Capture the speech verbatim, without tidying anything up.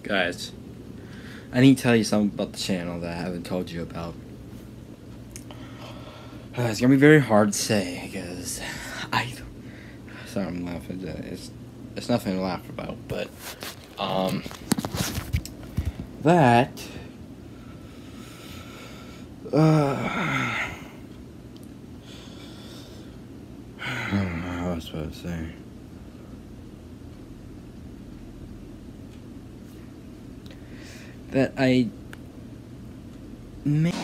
Guys, I need to tell you something about the channel that I haven't told you about. Uh, it's gonna be very hard to say because I. Sorry, I'm laughing. It's it's nothing to laugh about, but um, that. Uh, I don't know what I was supposed to say. That I. May